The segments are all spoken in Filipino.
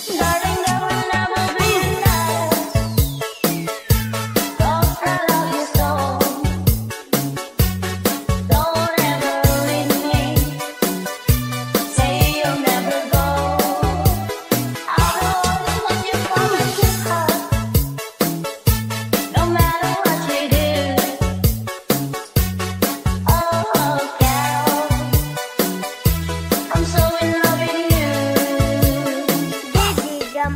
Darling, there will never be enough. 'Cause I love you so. Don't ever leave me. Say you'll never go. I'll always want you from the heart. No matter what we do. Oh, Carol, I'm so in love with you. Gigi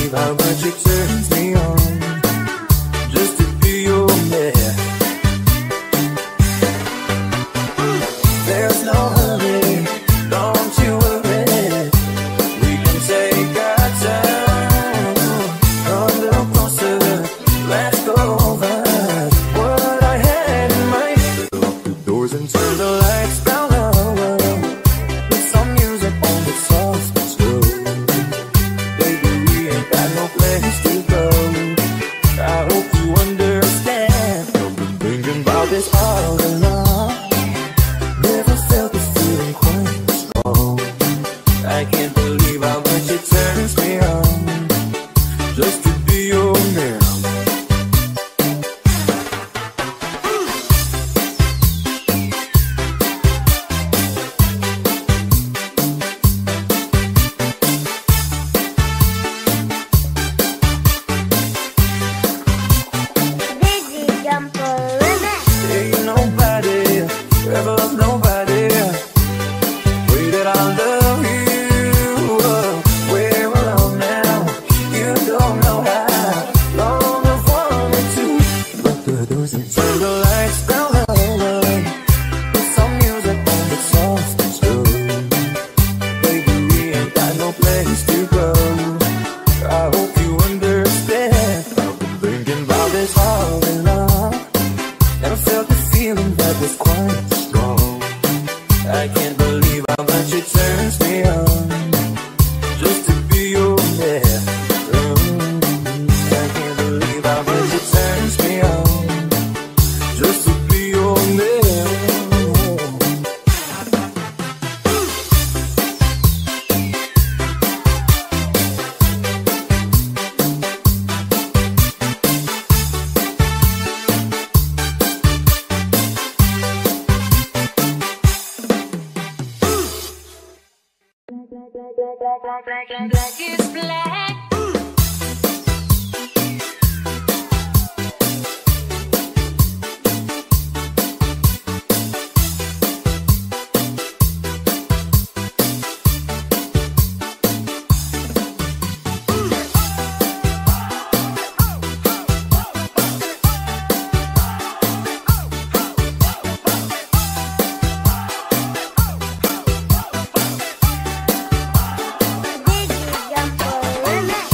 believe how much it turns me on just to be your man. There's no hurry, don't you worry. We can take our time. Come a little closer, let's go over what I had in mind. Lock the doors and turn the lights down low. Put some music on the soft and slow. Baby, we ain't got no place to go. I hope you understand. I've been thinking about this all along. Never felt this feeling quite strong. I can't believe how much it turns me on just to be your man. Digi Jumper Remix. Ain't nobody ever loved nobody way that I love you. We're alone now, you don't know how long I've wanted to. Lock the doors and turn the lights down low. Put some music on the soft and slow. Baby, we ain't got no place to go. I hope you understand. I've been thinking about this all along. Never felt the feeling that was quite strong. I can't believe how much it turns me on just to be your man. I can't believe how much it turns me on just to be your man. Black is black. Digi Jumper Remix.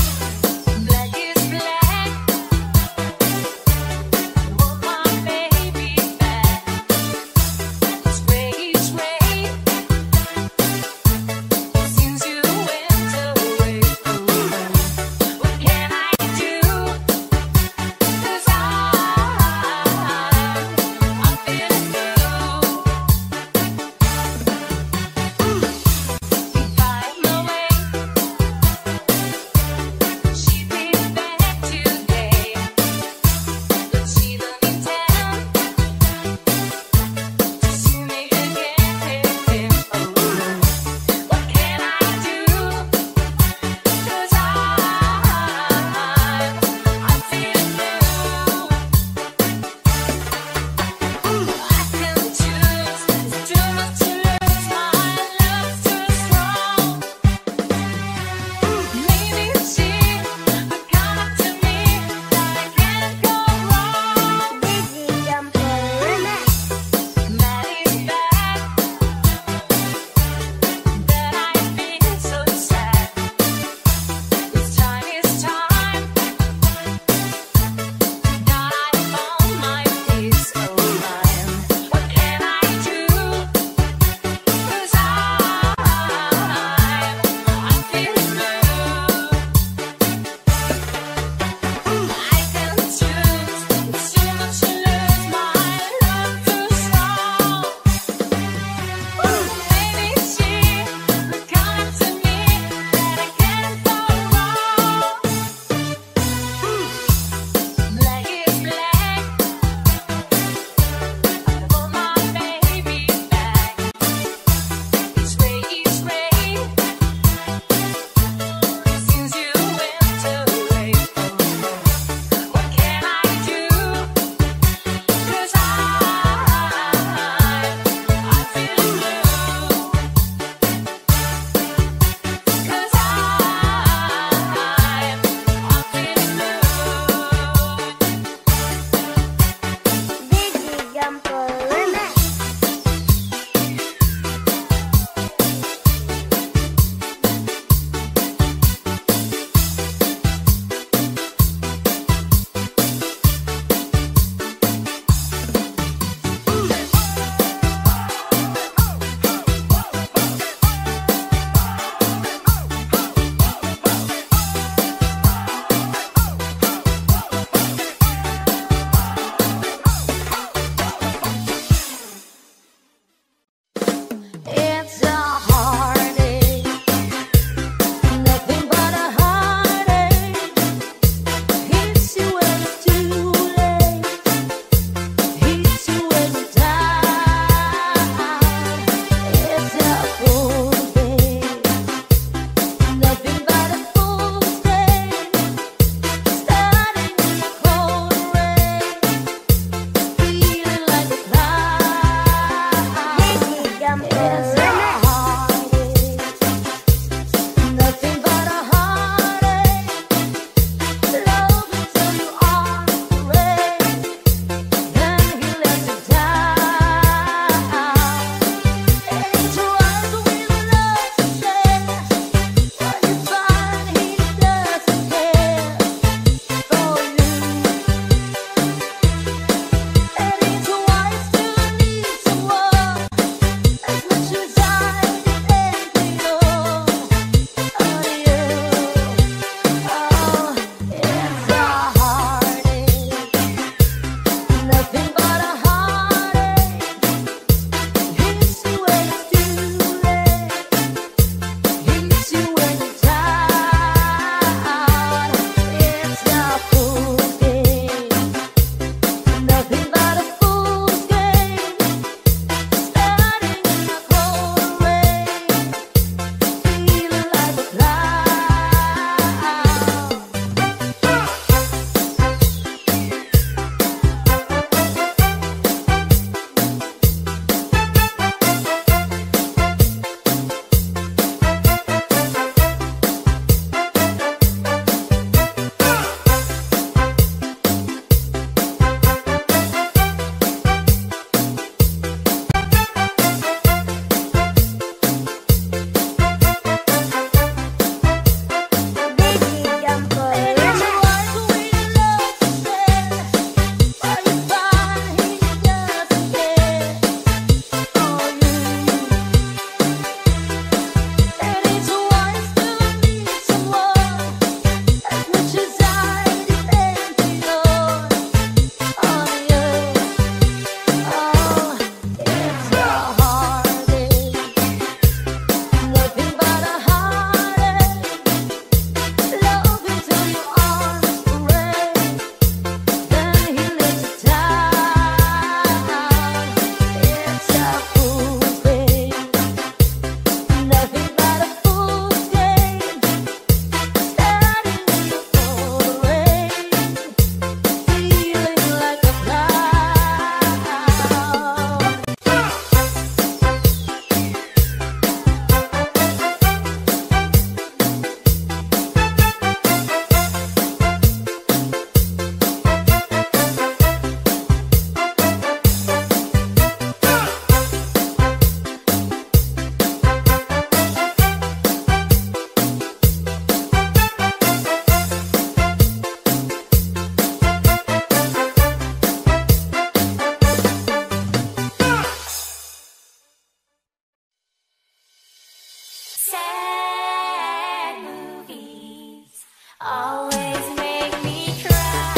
Always make me try.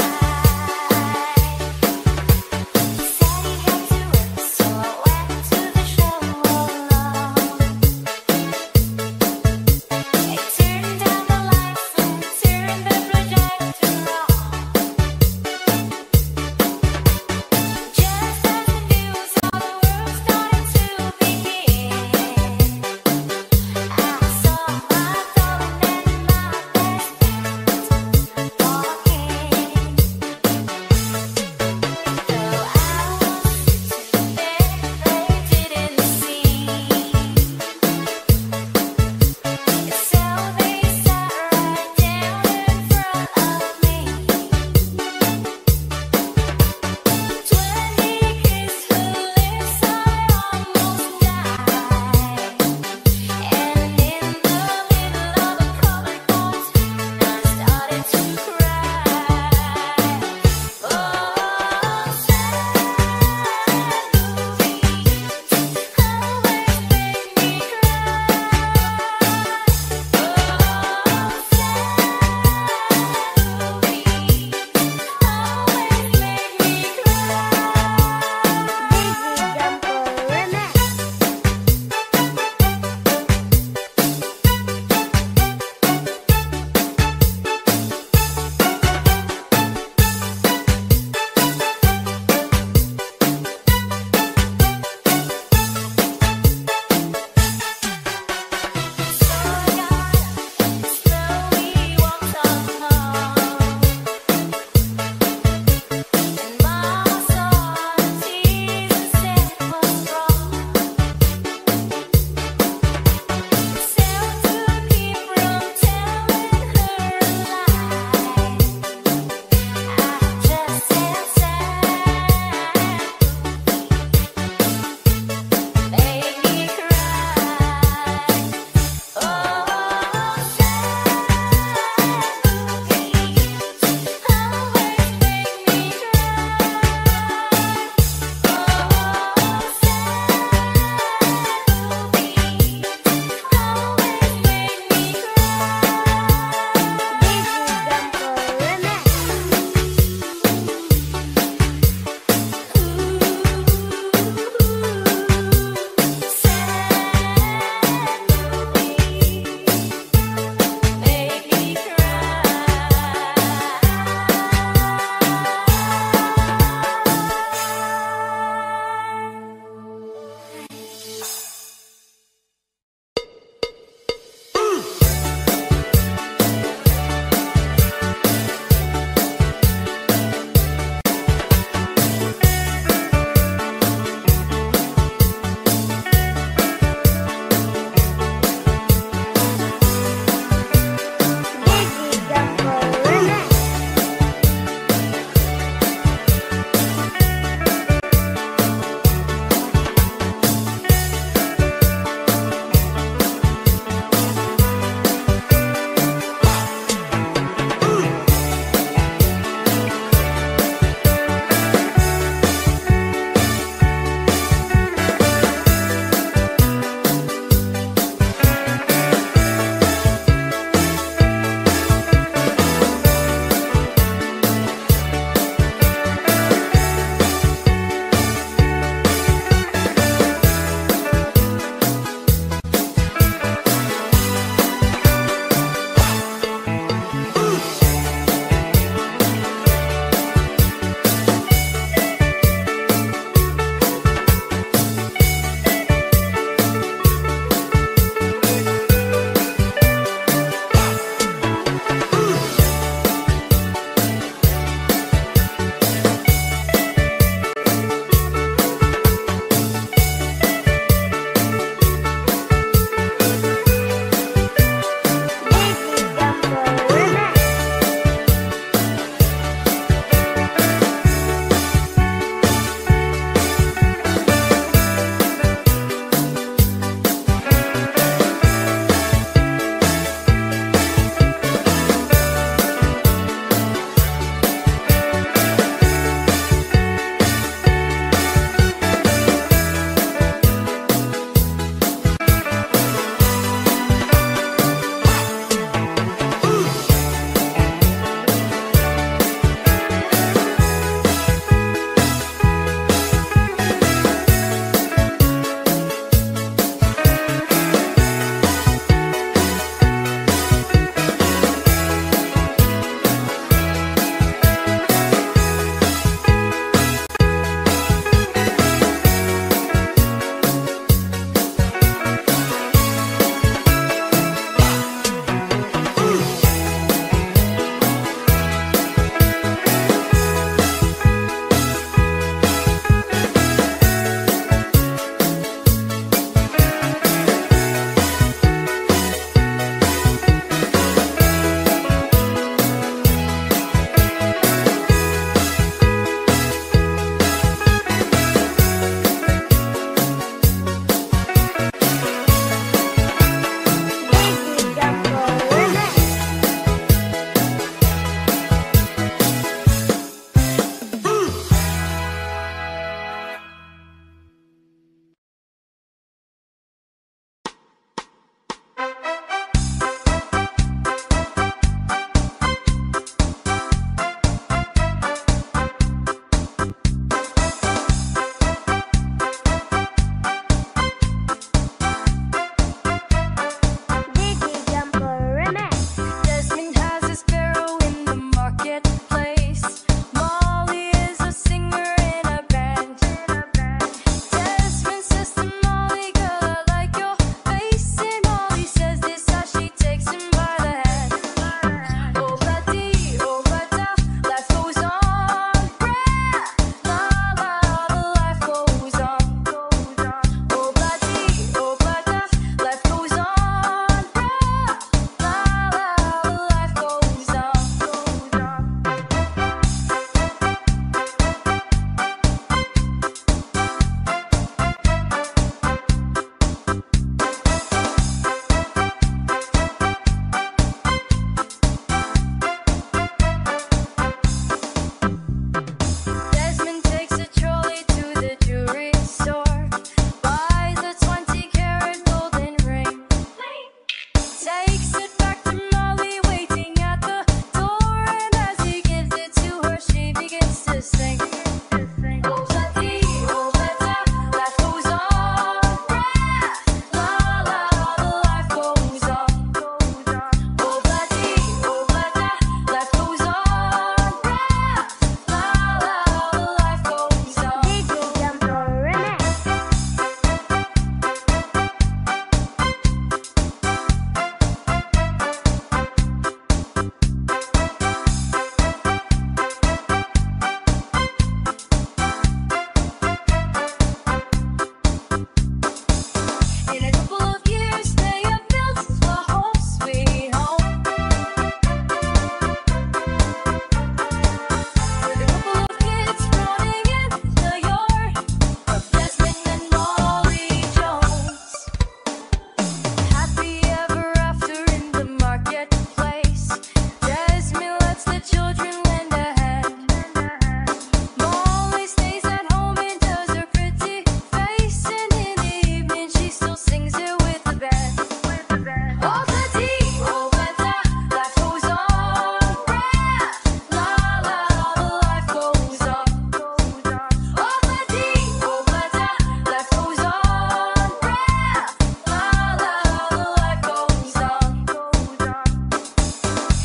He said he had to work, so I went to the show alone. I turned down the lights and turned the projector on. Just as the news of the world started to begin, I saw my darling and my best friend.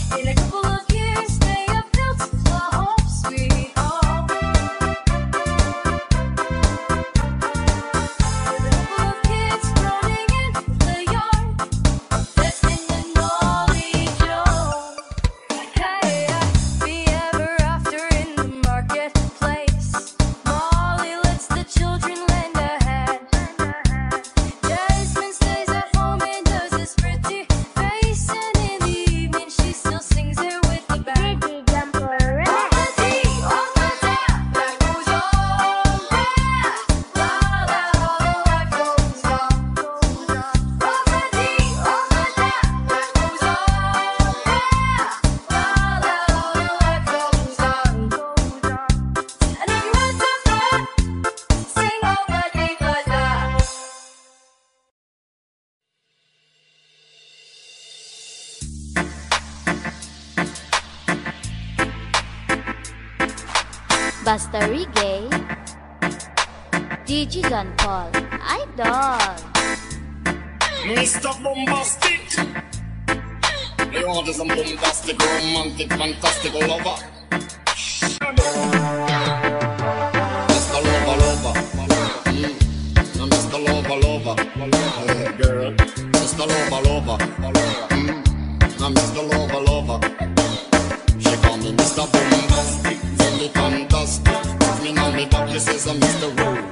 In a couple of years, they have built the home sweet home. With a couple of kids running in the yard, testing the knowledge of. Hey, happy ever after in the marketplace. Molly lets the children lend a hand. Jasmine stays at home and does his pretty face, and in the evening she still sings it with the band. On the tea, on the tap, that goes on. La la la, the life goes on. On the tea, on the tap, that goes on. La la la, the life goes on. And if you want some fun, sing all the day like that. Basta Reggae, DJ John Paul, Idol. Mr. Bombastic. You want some bombastic, romantic, fantastic lover. Mr. Lover, lover. Mr. Lover, lover. Girl. Mr. Lover, lover. Mr. Lover, lover. She call me Mr. Bombastic, very fantastic. Me now me back, she says I'm Mr. Rude.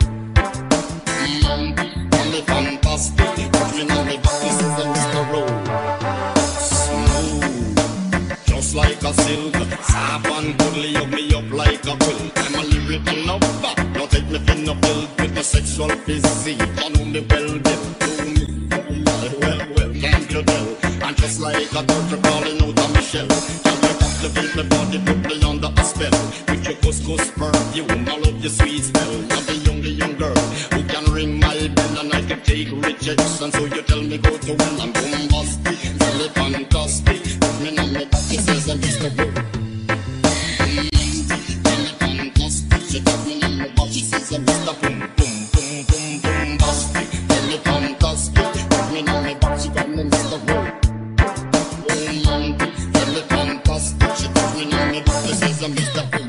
Only fantastic. Me now me back, she says I'm Mr. Rude. Smooth, just like a silk. Soft and goodly, hug me up like a quilt. I'm a lyrical lover. Now take me thin up built with the sexual physique. You know me well, get to me. Well, can't you tell? I'm just like a turtle crawling out of my shell. Captivate my body, put me under a spell. With your couscous perfume, I love your sweet smell. You're the young girl who can ring my bell, and I can take rejection. So you tell me go to well, I'm bombastic, really fantastic. Put me on me back, she says I'm just a girl. Really fantastic. She got me on me back, she says I'm just a boom, boom, boom, boom, bombastic. Really fantastic. Put me on me back, she got me Mr. Girl. Romantic, really fantastic. She got me on me back, she says I'm Mr. Boom.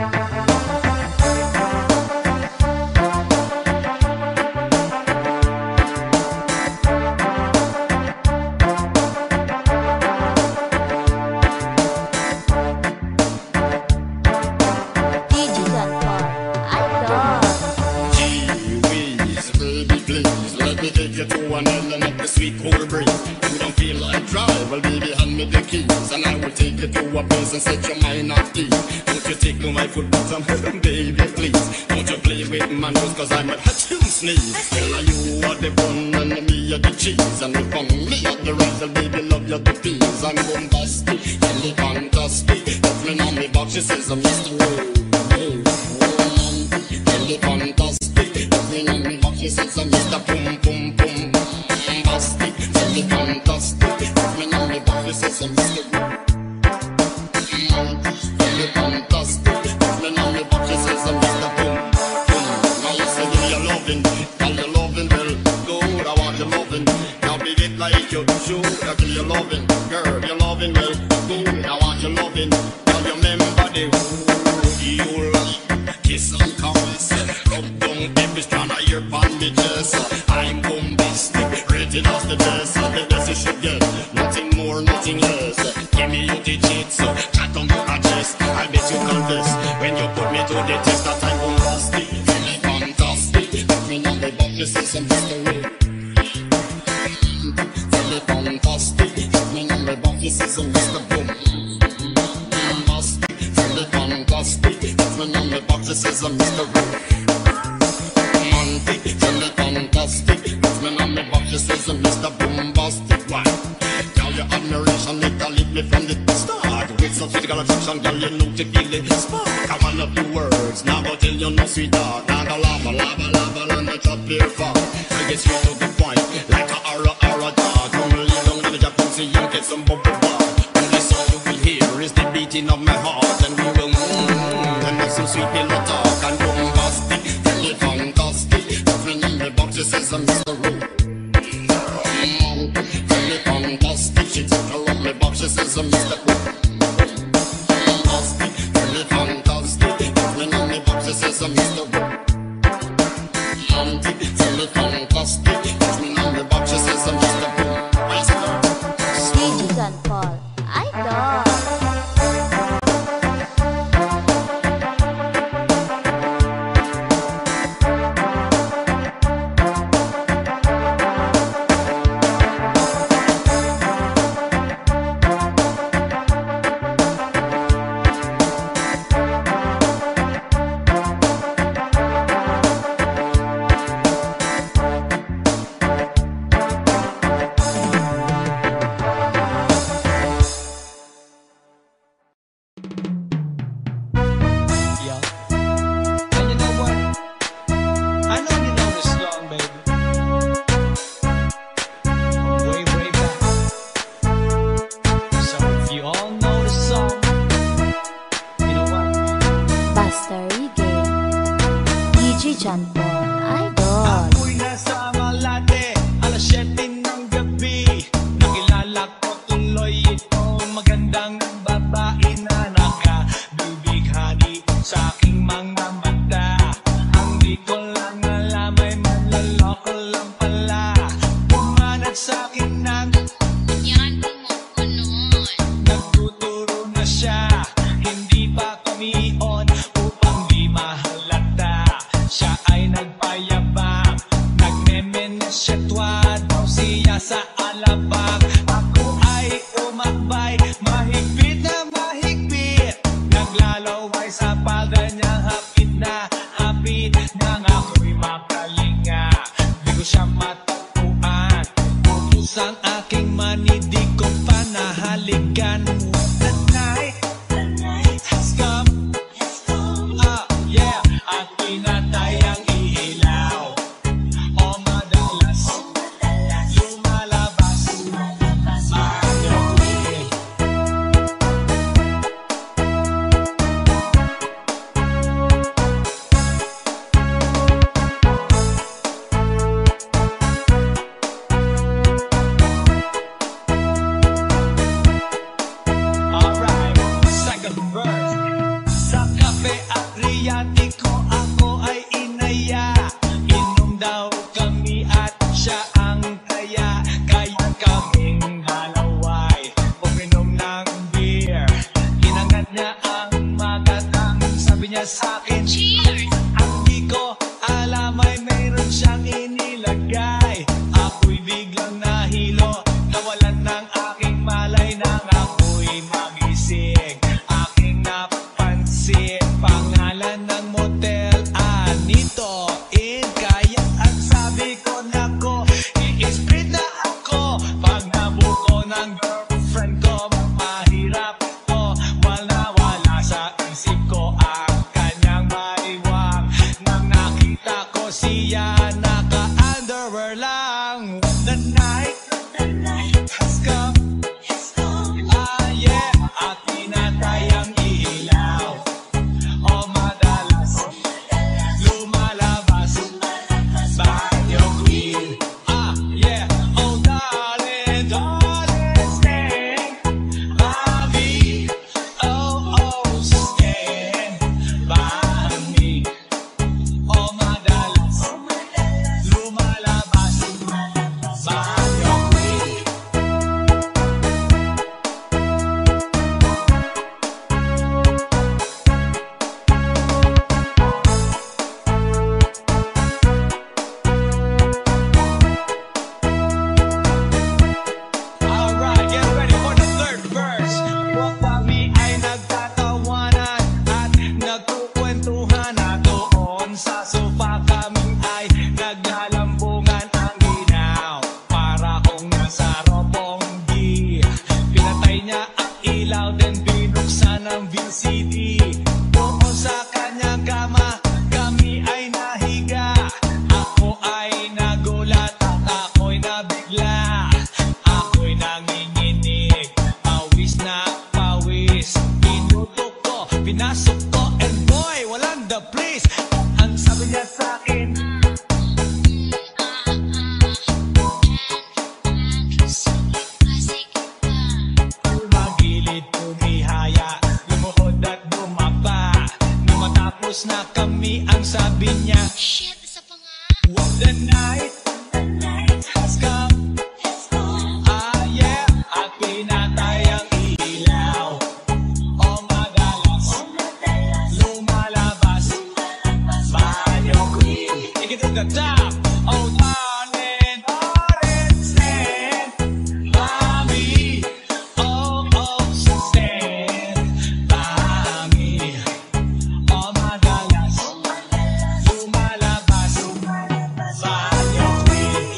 DJ John Paul, Idol. Gee whiz, baby please, let me take you to an island of the sweet cool breeze. You don't feel like drive, well baby hand me the keys, and I will take you to a place and set your mind at ease. Don't you take no my foot bottom, baby please. Don't you play with man just cause I'm a hatch you sneeze. Tell you are the bun and me are the cheese, and if I'm me are the rice, and baby love you the peas. I'm bombastic, really fantastic. Put me on me box, she says I'm Mr. Romantic, really fantastic. Put me on me box, she says I'm Mr. Boom Boom Boom. Bombastic, really fantastic. Put me on me box, she says I'm Mr. Really fantastic. Put me on me box, she says I'm Mr. Boom Boom. Now you say give me your loving, tell your loving well good. I want your loving, now be it like you should. I give you loving, girl, your loving well good. I want your loving, now you remember the who you like. Kiss and caress, rub down every strand of your bandages. I'm bombastic, rated off the dress. The best you should get, nothing more, nothing less. Give me your digits, chat on your chest. I bet you confess when you put me to the test that I'm bombastic, really fantastic. Put me on the box, you say some history. Really fantastic. Put me on the box, you say some Mr. Boom. Bombastic, really fantastic. Put me on the box, you say some Mr. Boom. Romantic, really fantastic. Put me on the box, you say some Mr. Bombastic. Why? Now your admiration, it lead me from the start. With some physical attraction, girl, you know to feel it spark. I want up the words, now go tell you no sweetheart. Now go lava, lava, lava, and not up here far. I get straight to the point, like a aura dog. Come lay down in the jacuzzi and get some bubble bath. Only song you will hear is the beating of my heart, and we will and have some sweet pillow talk. And bombastic, really fantastic. Nothing in the box, she says I'm Mr. Rude. Really fantastic, she took her on the box. She says, Mr. Fantastic, tell me fantastic. Touch me on me back, she says, Mr. Fantastic, tell me fantastic. Touch me on me back, she says, Mr. DJ John Paul, Idol. Yeah. And you know what? I know you know this song, baby. Way, way back. So if you all know the song, you know what? Buster Reggae. DJ John Paul, Idol. Ako'y nasa Malate, alas 7 ng gabi. Nakilala ko tuloy itong magandang babae na nakabibighani sa aking mga mata. Ang di ko lang alam ay manlaloko lang pala. Pumanat sa akin ng nagtuturo na siya. Hindi pa kami on upang di mahalata. Siya ay nagpayabang, nagmemenesyetwa daw siya sa alabang. Ako ay umakbay, mahigpit na mahigpit. Naglalaway sa palda niya, hapit na hapit. Nang ako'y makalinga, di ko siya matagpuan. Utos ang aking mani, di ko pa nahalikan. The night has come. Yeah, at pinatay ang ilaw. O madalas lumalabas Manuel. Alright, second verse. Sa kape at Riantico ako ay inaya. Inom daw kami at siya ang kaya. Kaya kaming dalaway uminom ng beer. Inangat niya ang magatang, sabi niya sa akin, cheers! Ang di ko alam ay mayroon siyang inilagay. Ako'y biglang nahilo, nawalan ng aking malay nang ako'y magising. Aking napansin, pangalan ng motel, Anito Inn. Kaya ang sabi ko, nako, i-split na ako. Pag nabuko ng girlfriend ko, mahirap ako. Wala sa isip ko ang kanyang maiwang. Nang nakita ko siya, naka-underwear lang. The night has come. Yeah, at pinatay ang ilaw. O madalas lumalabas Banyo Queen. Yeah, oh darling, darling, stand by me. Oh, stand by me. O madalas lumalabas Banyo Queen. Alright, get ready for the third verse. Huwag kami ay nagtatawanan at nagkukwentuhan na doon sa sofa. Kami ay naglalambungan ang ginaw para kung nasa Roponggi. Pinatay niya ang ilaw, then binuksan ang VCD. Doon sa kanyang kama, kami ay nahiga. Ako ay nagulat at ako'y nabigla. Ako'y nanginginig, pawis na pawis. Pinutok ko, pinasok ko, and boy, walang the place. Ang sabi niya sa akin, the top. Oh, darling, darling, stand by me. Oh, oh, stand by me. Oh, madalas lumalabas banyo queen.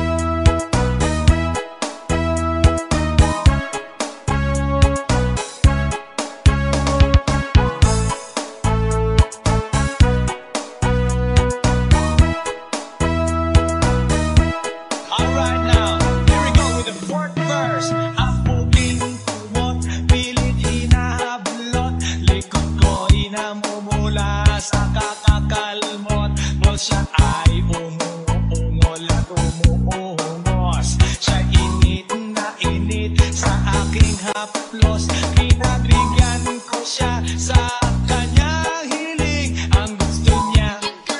Alright now, here we go with the fourth verse. Apuking kumot, pilit hinahablot, likod ko inamumula sa kakakalmot. Mo siya ay umuungol at umuungos. Siya init na init sa aking haplos. Pinagbigyan ko siya sa kanyang hiling. Ang gusto niya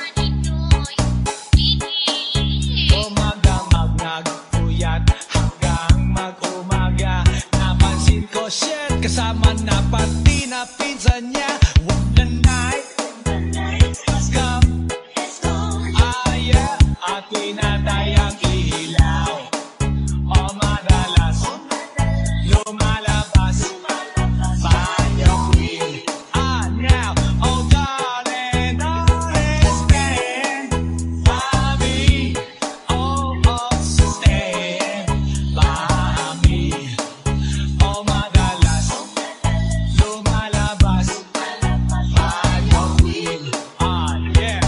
umagamag nagpuyat hanggang mag-umaga. Napansin ko shit, kasama na pati na pinsan niya. What the night, let's come. Ah yeah, at pinatay ang ilaw. O madalas lumalabas banyo queen. Ah now, oh darling, darling, stand by me. Oh, oh, stand by me. Oh, madalas lumalabas banyo queen. Ah, yeah,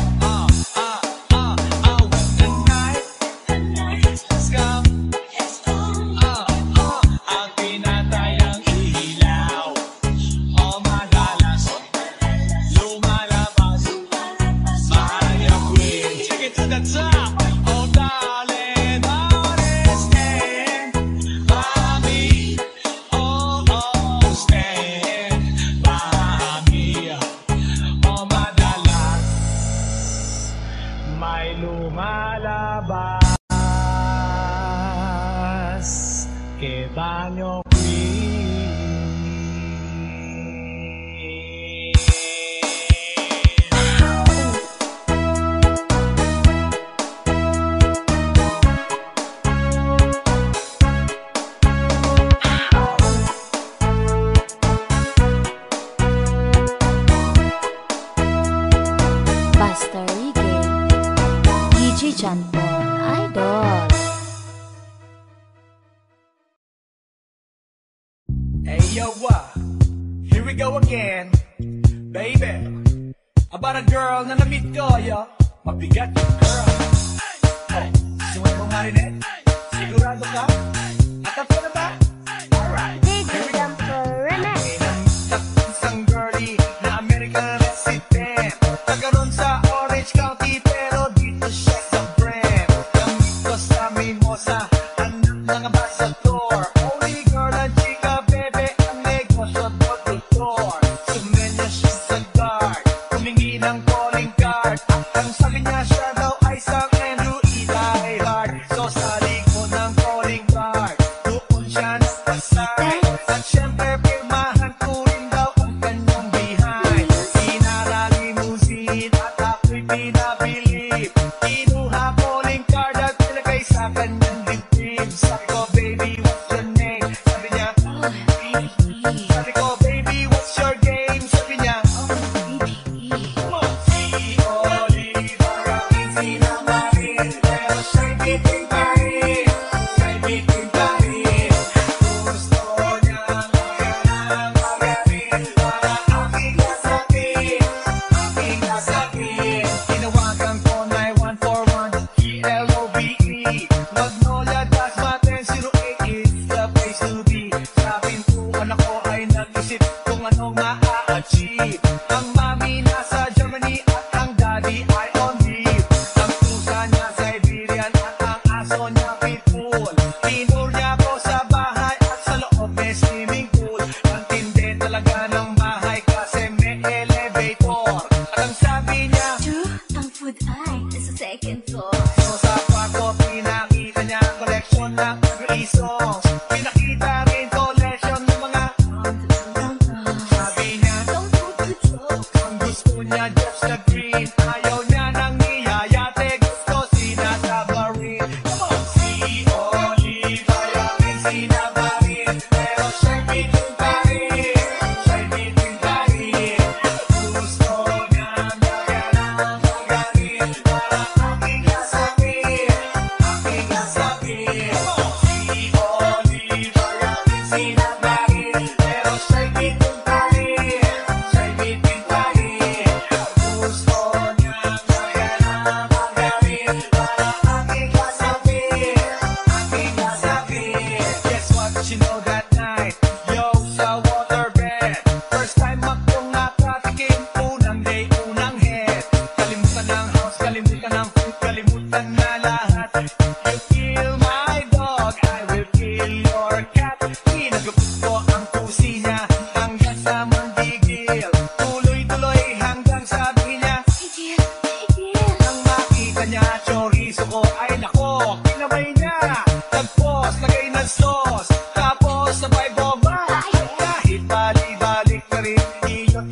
when the night has come, ang pinatay ang ilaw. Oh, madalas lumalabas banyo queen. Take it to the top. Oh, darling, darling, stand by me. Oh, oh, stand by me. Oh, madalas may lumalabas kay banyo queen. Buster Reggae, DJ Janpon, Idol. Hey yo, here we go again, baby. About a girl na na-meet ko, yo. Mabigat yung girl. Oh, suway mo marinette. Sigurado ka? Atap ka na ba? Alright. DJ Jumper Remix. Isang girlie na American resident. Nagkaroon sa Orange County pero dito siya sa Brent. Gamit ko sa Mimosa, anak ng ambassador. Only girl ang chika, bebe, ang negosyo doktor. Sumenya siya sa guard, humingi ng calling card. Ang sabi niya siya daw ay San Andrew Eli Hard. So sa likod ng calling card, doon siya nagpasay. At syempre pirmahan ko rin daw ang kanyang behind. Inara limousine at ako'y pinabilib. Kinuha calling card at nilagay sa kanyang dibdib. Sabi ko, baby, what's your name? Sabi niya, sabi ko, baby, what's your game? Sabi niya, si Oliver ang easy na marin. Pero siya'y bitin pa rin. Siya'y bitin pa rin. Gusto niyang magandang magaling para aking nasakit. Aking nasakit. Tinawagan ko 9141 GLOVE. Magnolia Dasmaten 08 is the place to be. Sa pintuan ako ay nag-isip kung anong ma-achieve. Ang mami nasa Germany at ang daddy ay on leave. Ang pusa niya Siberian at ang aso niya Pitbull. Tinur niya ko sa bahay at sa loob may swimming pool. Ang tindi talaga ng bahay kasi may elevator. At ang sabi niya, Ang food ay nasa second floor. so sa kwarto pinakita niya ang collection ng every songs. Pinakita rin collection ng mga sabi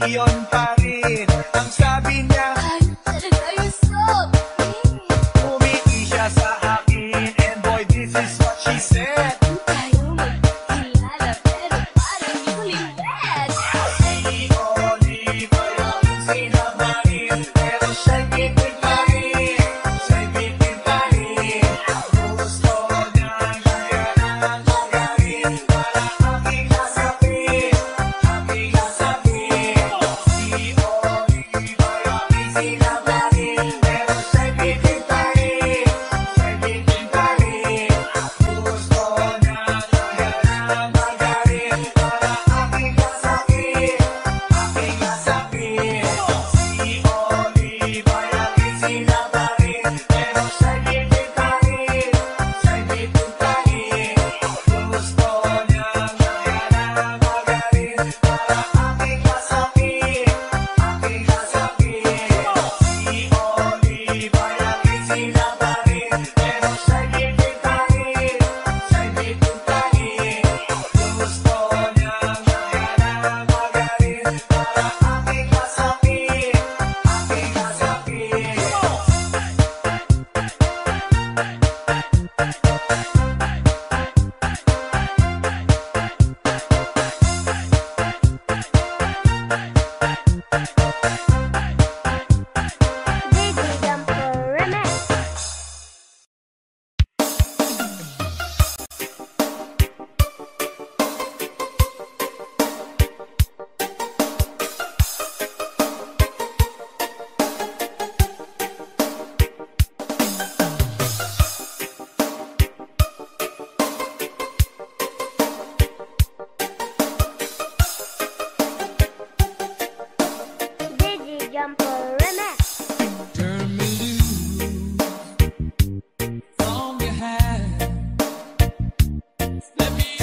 iyon pa rin ang sabi niya. Umiti siya sa akin, and boy, this is what she said. Si Oliva yung sinabahin, pero siya'y bitin pa rin, siya'y bitin pa rin. Gusto niya ang magaling para aking nasabing, aking nasabing. Si Oliva yung sinabahin, pero siya'y bitin pa rin, siya'y bitin pa rin. Gusto niya ang magaling para aking nasabing, aking nasabing. Si Oliva yung sinabahin, pero siya'y bitin pa rin, siya'y bitin pa rin. Gusto niya ang magaling para aking nasabing, aking nasabing. Si Oliva yung sinabahin, pero siya'y bitin pa rin, siya'y bitin pa rin. Gusto niya ang magaling para aking nasabing, aking nasabing. Turn me loose from your hand. Let me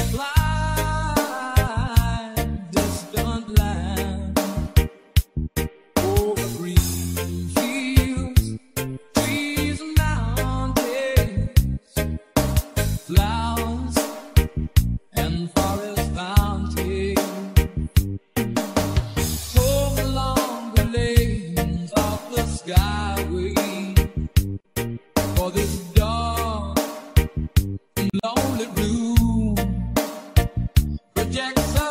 fly distant land over green fields, trees and mountains, flowers and forest fountains. Home along the lanes of the skyway, for this dark and lonely room projects a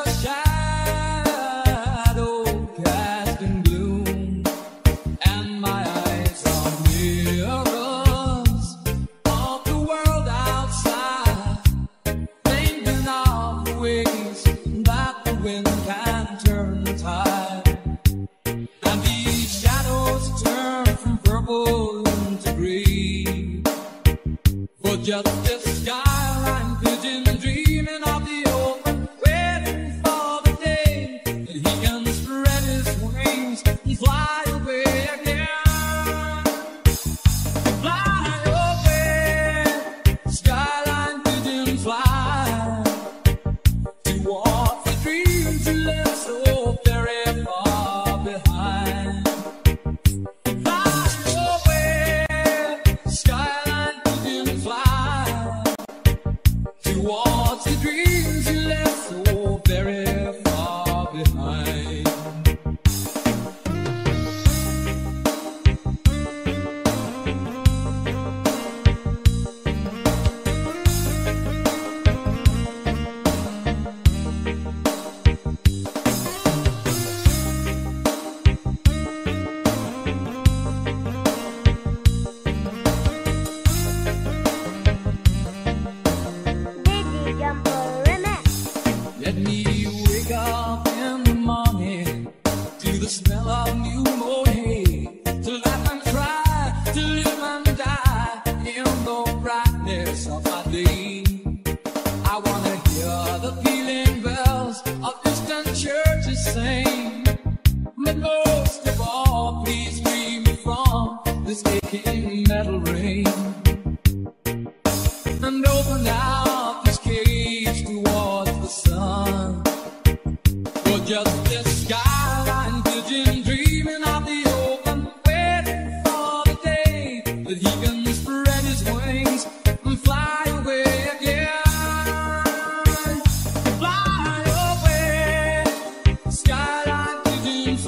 shadow cast in gloom, and my eyes are mirrors of the world outside, thinking of the ways that the wind can turn the tide. And these shadows turn from purple into green, for just this skyline pigeon dreaming of the open, waiting for the day that he can spread his wings and fly away again. Fly away, skyline pigeon, fly towards the dreams you left so very far behind. Fly away, skyline pigeon, fly towards the dreams you left so very far behind. Let me wake up in the morning to the smell of new mown hay, to laugh and cry, to live and die in the brightness of my day. I wanna hear the pealing bells of distant churches sing, but most of all, please free me from this aching metal rain, and open out this cage towards the sun. For just this skyline pigeon dreaming of the open, waiting for the day that he can spread his wings and fly away again. Fly away, skyline pigeon,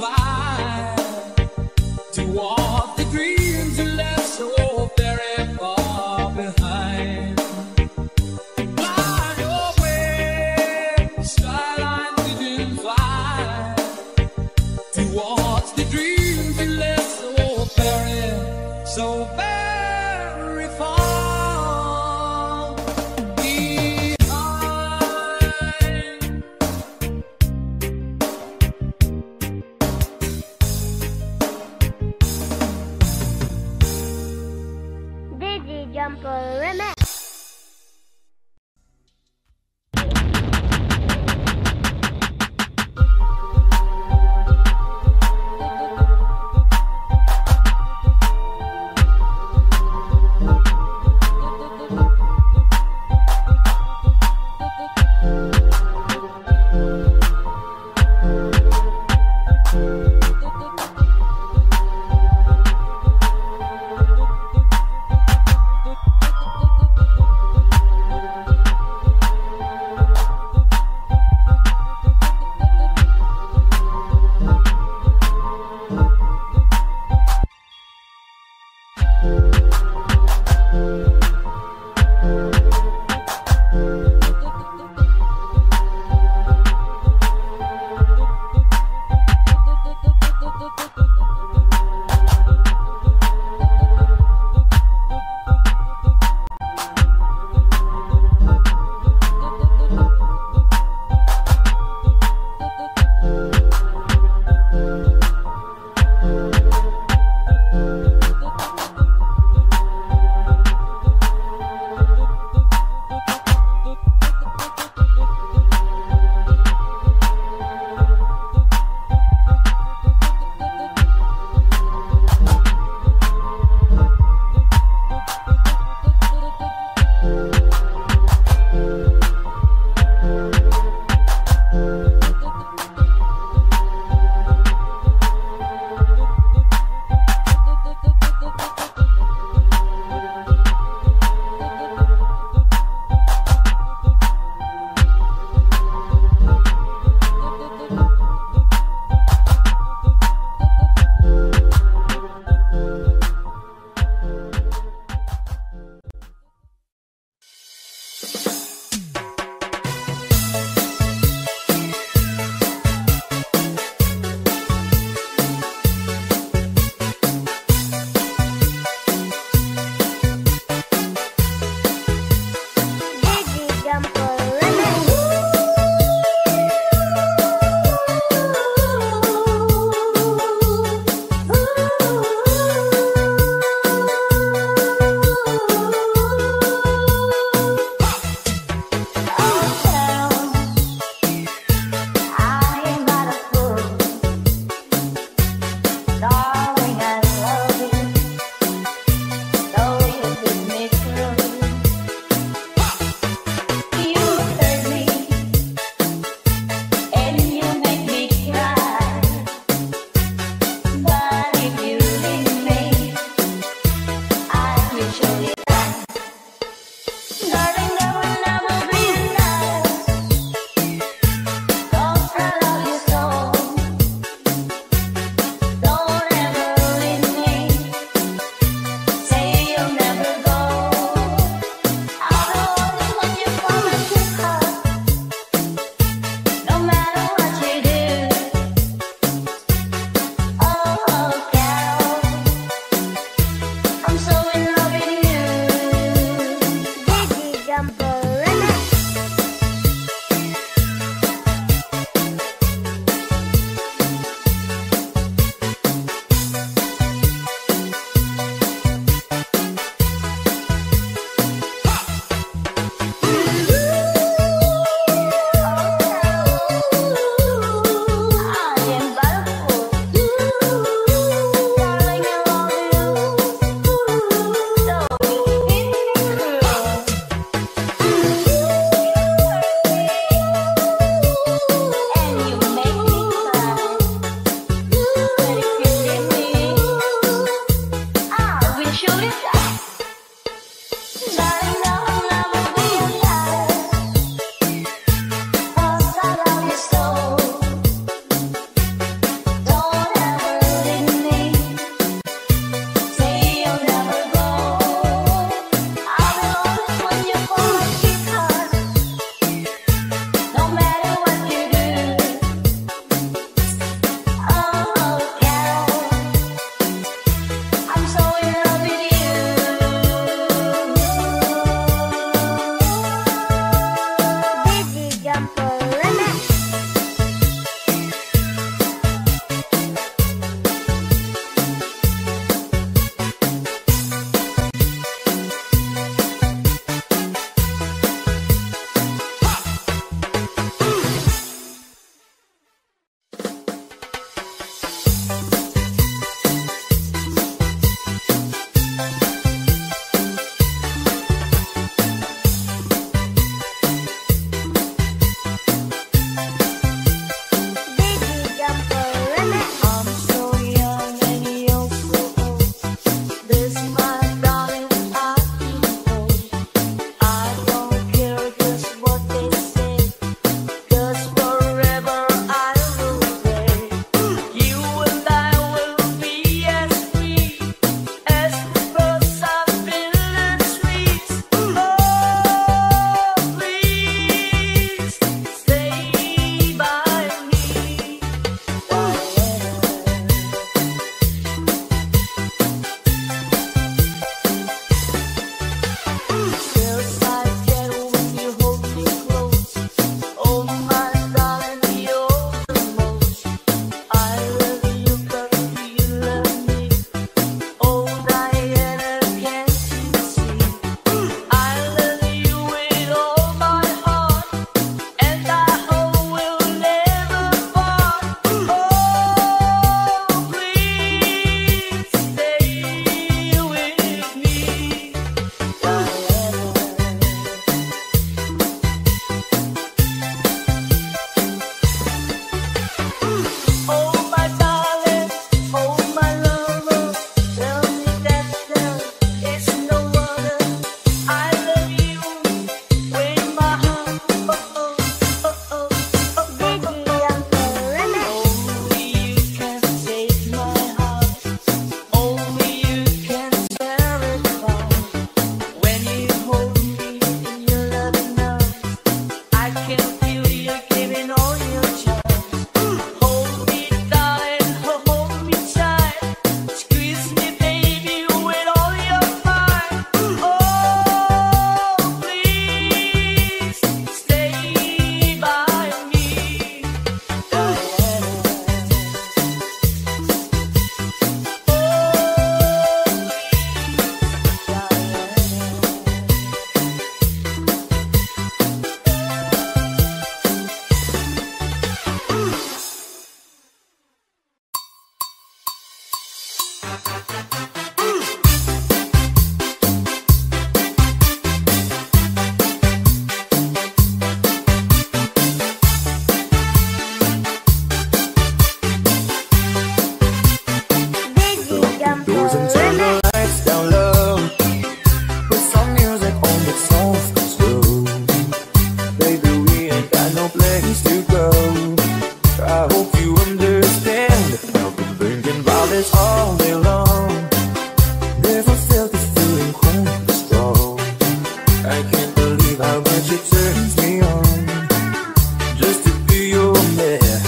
Doors and turn the lights down low. Put some music on that's soft and slow. Baby, we ain't got no place to go. I hope you understand. I've been thinking about this all day long. Never felt this feeling quite this strong. I can't believe how much it turns me on just to be your man.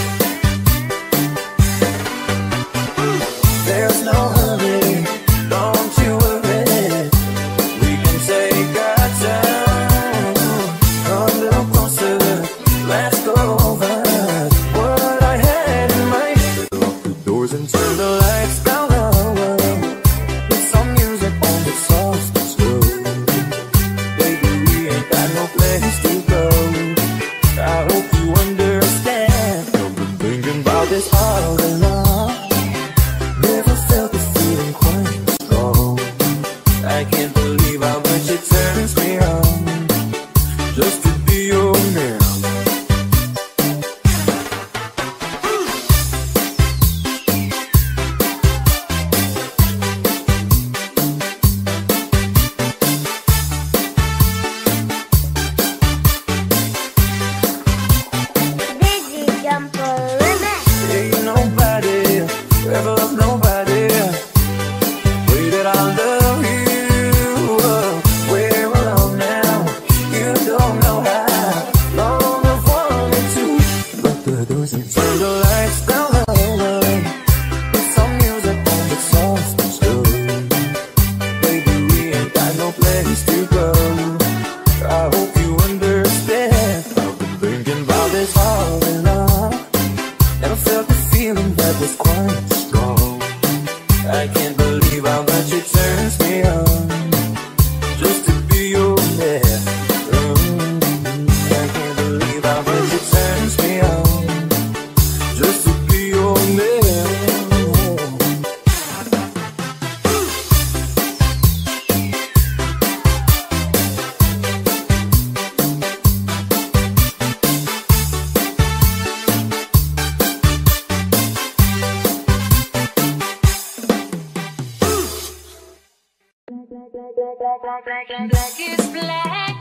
There's no hurry, don't you worry. We can take our time. Come a little closer, let's go over what I had in mind. Lock the doors and turn the lights down low. Put some music on that's soft and slow. Baby, we ain't got no place to go. I hope you understand. I've been thinking about this all day long. Never felt the feeling quite strong. I can't believe how much it turns me on just to be your man. Ain't nobody ever loved nobody way that I love you. We're alone now, you don't know how long I've wanted to. Lock the doors and turn the lights down low. Put some music on that's soft and slow. Baby, we ain't got no place to go. I hope you understand. I've been thinking about this all day long. Never felt the feeling that was quite strong. I can't believe how much it turns me on just to be your man. I can't believe how much it turns me on just to be your man. Black is black.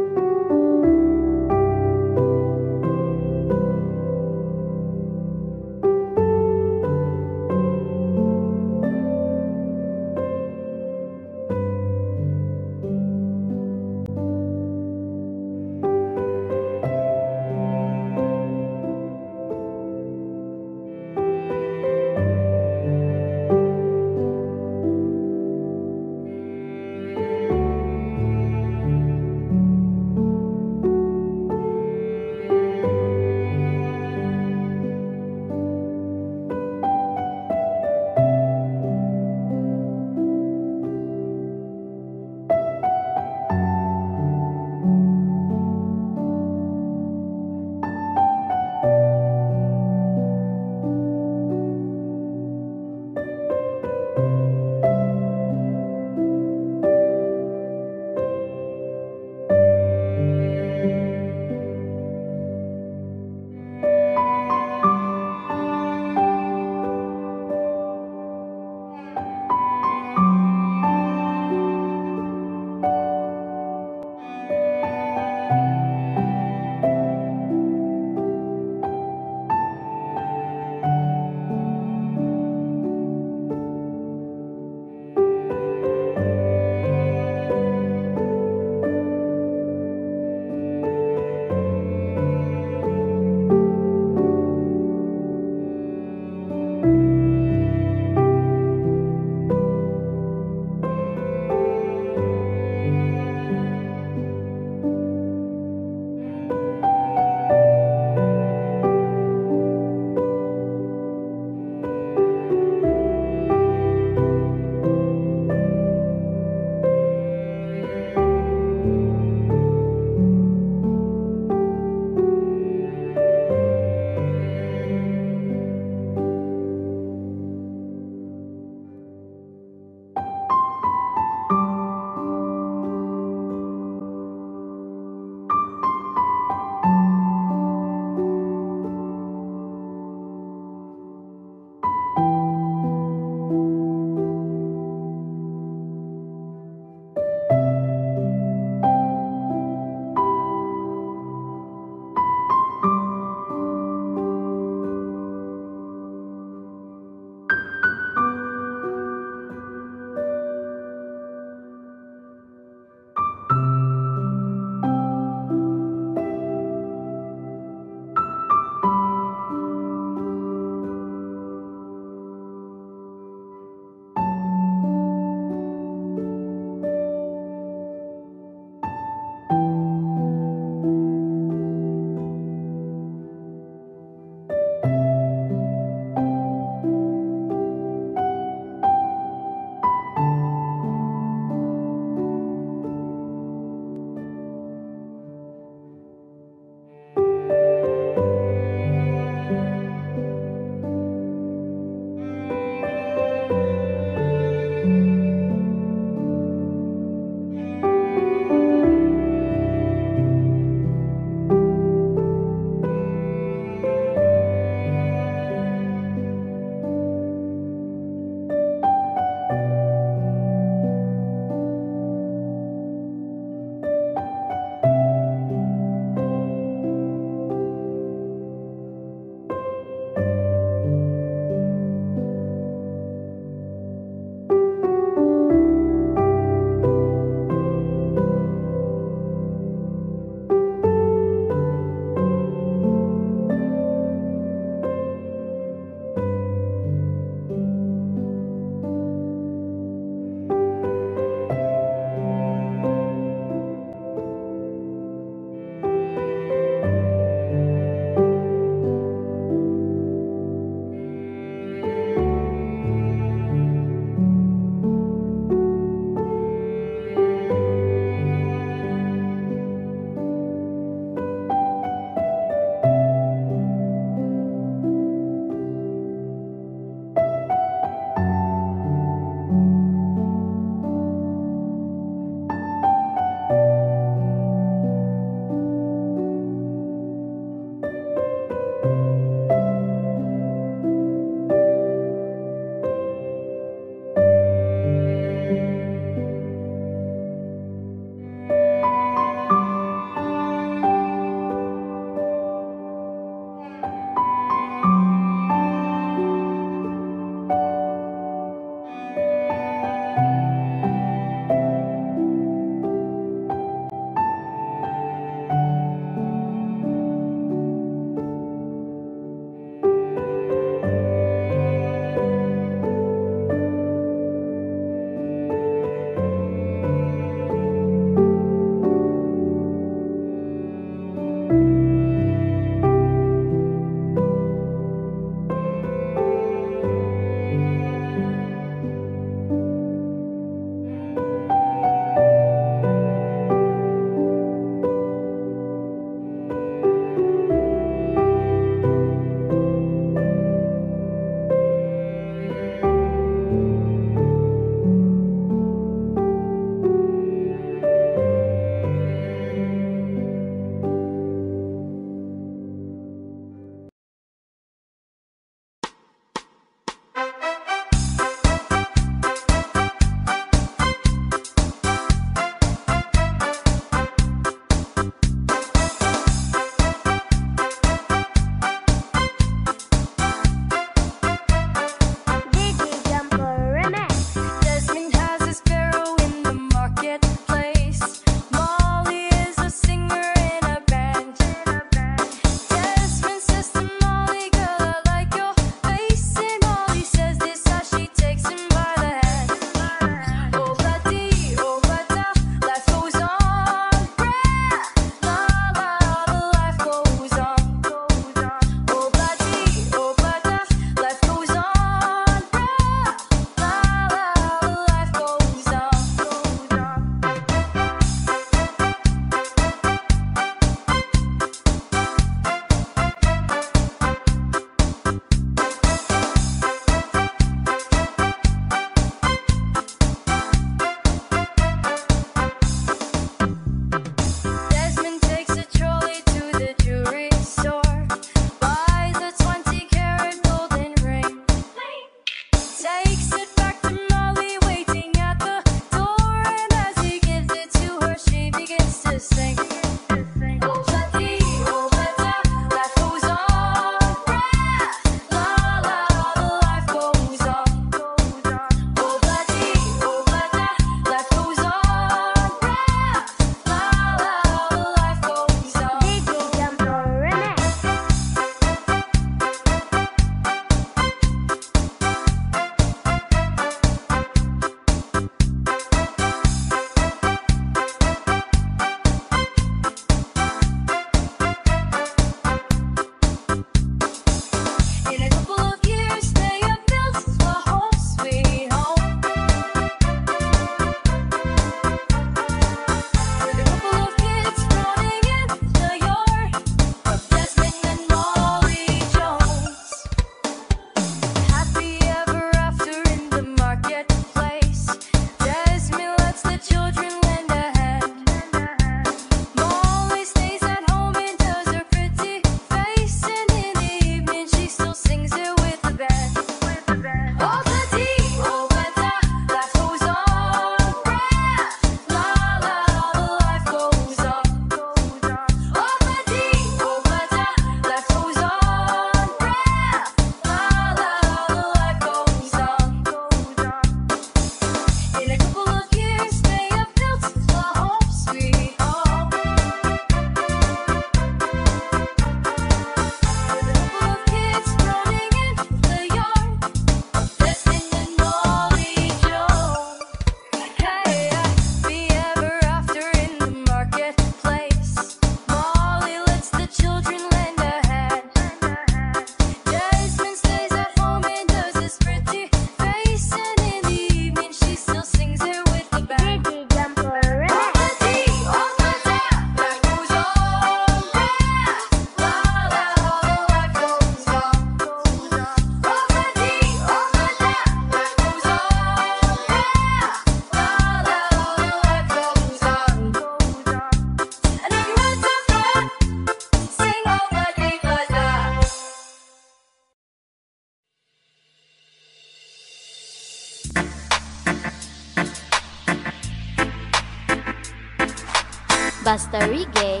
Basta Reggae,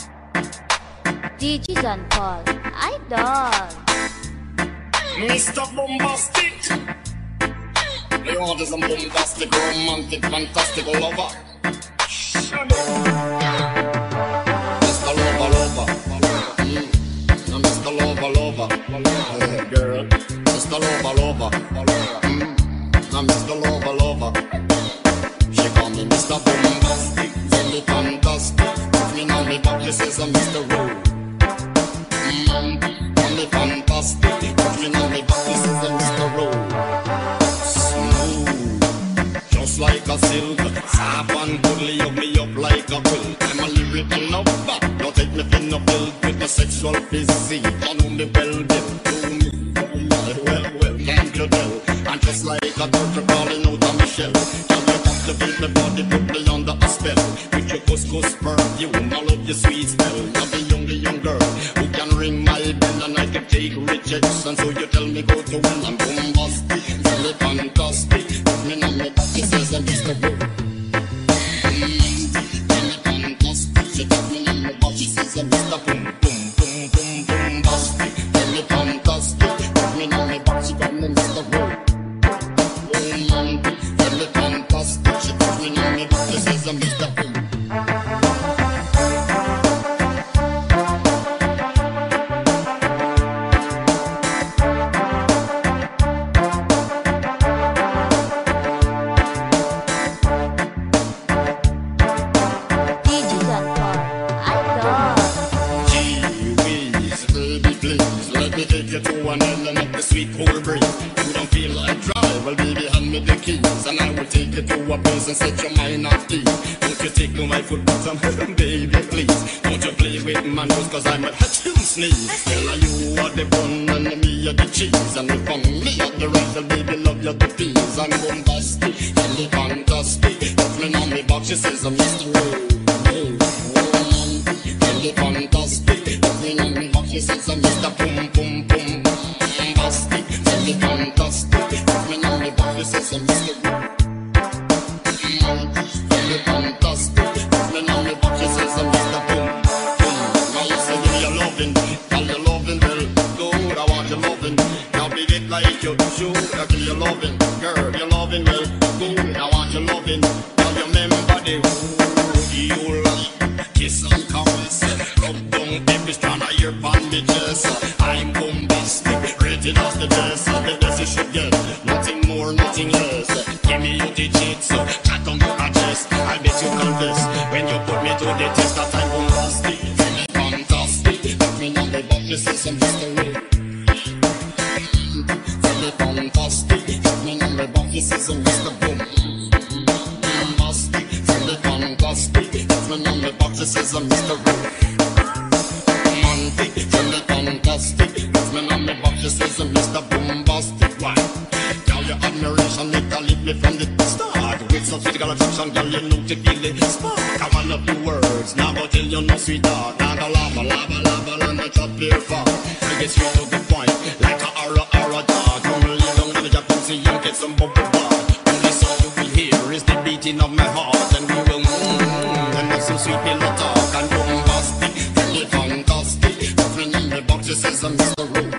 DJ John Paul, Idol. Mr. Bombastic. You want some bombastic, romantic, fantastic lover. Mr. Lover, lover. Now Mr. Lover, lover. Hey, girl. Mr. Lover, lover. Now Mr. Lover, lover. She call me Mr. Bombastic. Tell me fantastic. Put me on me back, she says I'm Mr. Rowe. Call me fantastic. Put me on me back, she says I'm Mr. Rowe. Just like a silk, soft and goodly, hug me up like a quilt. I'm a lyrical lover, don't take me thin or filled with the sexual physique. You know me well, get to me. Well, can't you tell? I'm just like a turtle crawling out of my shell. Can you captivate my body, put me under a spell? With your couscous perfume, I love your sweet smell. You're the young girl who can ring my bell and I can take rejection. So you tell me go to hell, I'm bombastic, tell me fantastic. Put me on my back, she says I'm just a boy. Tell me fantastic, she tell me on my back, she says I'm just a boom, boom, boom, boom, bombastic. Tell me fantastic, put me on my back, she call me Mr. Boy. Tell me fantastic, she tell me on my back, she says I'm Mr. Boom. DJ John Paul, Idol. Gee whiz, baby please, let me take you to an island of the sweet cool breeze. You don't feel like drive, well baby hand me the keys, and I will take you to a place and set your mind at ease. Don't you take my foot bottom, baby please. Don't you play with my nose, cause I'm a hatching sneeze. Tell you are the bun and me are the cheese, and if on me are the rice, well baby love you the peas. I'm bombastic, and the fantastic. Touch me on me box, she says I'm Mr. Hey, woman, and the fantastic. Touch me on me box, she says I'm Mr. Boom Boom Boom. Bombastic, and the fantastic. Touch me on me box, she says I'm Mr. Fantastic, me now me back, she says I'm Mr. Boom, boom. Now you say give me your loving, tell your loving, well, good, I want your loving. Now be it like you should, I give you loving, girl, your loving, well, good, I want your loving. Now you remember the who you like, kiss and caress, rub down every strand of your bandages. I'm bombastic, rated as the best, the best you should get, nothing more, nothing less. Give me your digits, chat on your chest. I bet you confess when you put me to the test that I'm bombastic, fantastic. Put me on the box, you see some history. Fantastic, put me on the box, you see some Mr. Boom. Bombastic, fantastic, put me on the box, you see some Mr. Boom. Romantic, fantastic, put me on the box, you see some Mr. Bombastic. Why? Now your admiration, it leave me from the start. With some physical attraction, girl, you know to feel it spark. I want up the words, now go tell you no sweetheart. Now go lava, lava, lava, and I chop your far. I get straight to the point, like a aura dog. Come lay down in the jacuzzi and get some bubble bath. Only song you will hear is the beating of my heart, and we will and have some sweet pillow talk. And bombastic, really fantastic. Nothing in the box, she says I'm Mr. Rowe.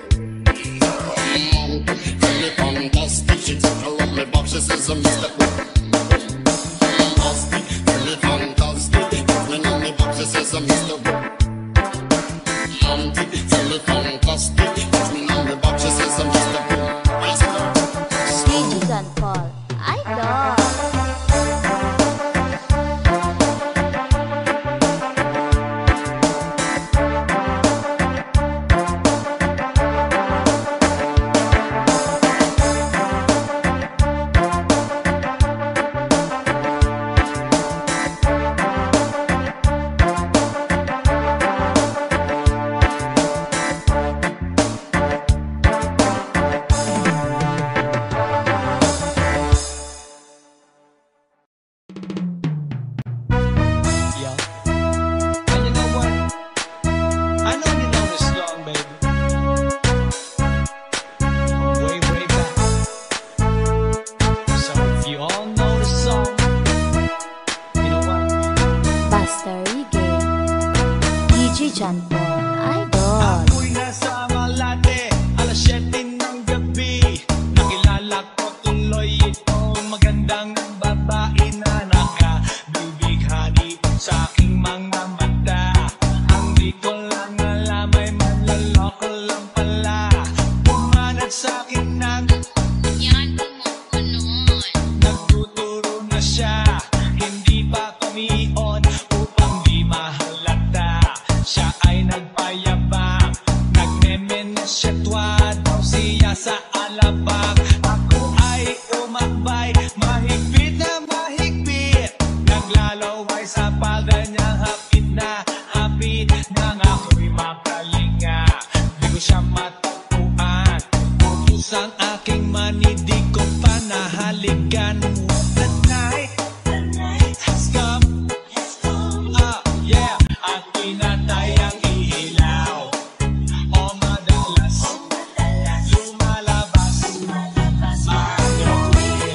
Really fantastic, she took her on the box, she says I'm Mr. Rowe. Fantastic, really fantastic. Nothing in the box, she says I'm Mr. Rowe. Really fantastic. Nothing in the box, she says I'm Mr. Rowe. DJ John Paul, Idol. Yeah. And you know what? I know you know this song, baby. Way, way back. So if you all know the song, you know what? Buster Reggae. DJ John Paul, Idol. Ako'y nasa Malate, alas 7 ng gabi. Nakilala ko tuloy itong magandang babae na nakabibighani sa aking mga mata. Ang di ko lang alam ay manlaloko lang pala. Pumanat sa akin ng nagtuturo na siya. Hindi pa kami on upang di mahalata. Siya ay nagpayabang, nagmemenesyetwa daw siya sa alabang. Ako ay umakbay, mahigpit na mahigpit. Naglalaway sa palda niya, hapit na hapit. Nang ako'y makalinga, di ko siya matagpuan. Utos ang aking mani, di ko pa nahalikan. The night has come. Yeah, ang pinatay ang ilaw. O madalas lumalabas ang gabi.